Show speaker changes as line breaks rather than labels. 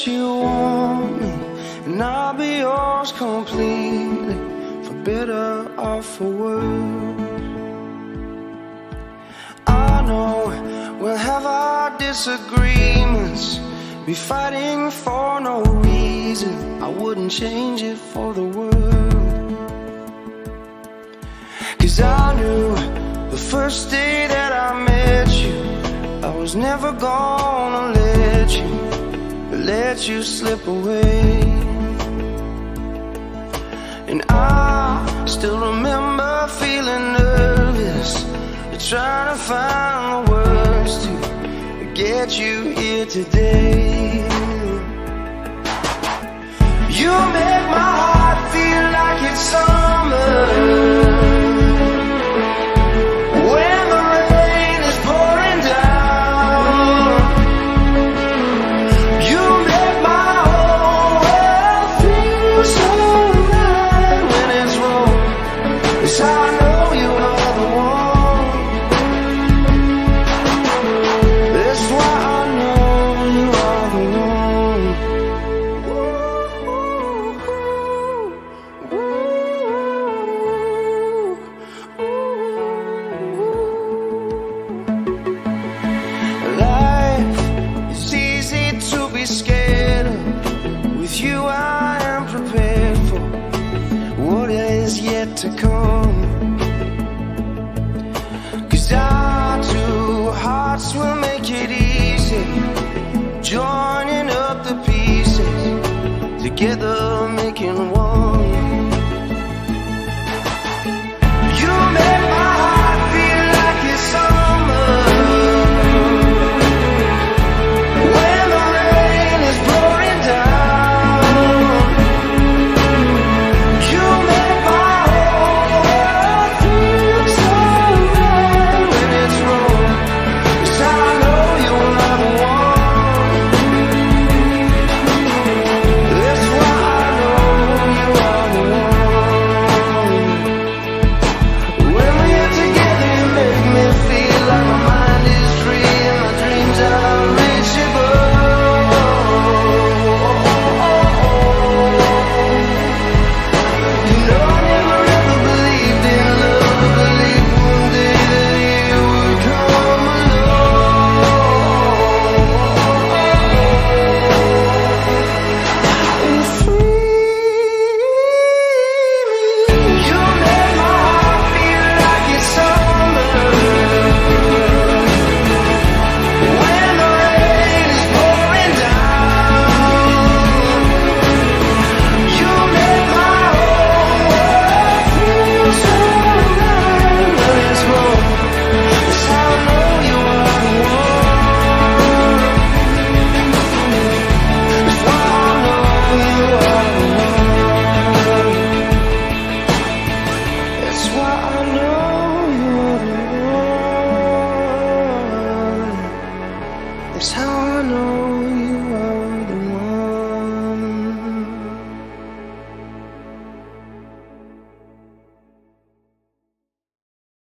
that you want me, and I'll be yours completely, for better or for worse. I know we'll have our disagreements, be fighting for no reason. I wouldn't change it for the world. 'Cause I knew the first day that I met you, I was never gonna let you slip away. And I still remember feeling nervous, trying to find the words to get you here today. You make my heart feel like it's summer when the rain is pouring down. You make my whole world feel so right when it's wrong. 'Cause I know you are the one. That's why I know you are the one. Life is easy to be scared of. With you I am prepared for what is yet to come. 'Cause our two hearts will make it easy, joining up the pieces, together making one.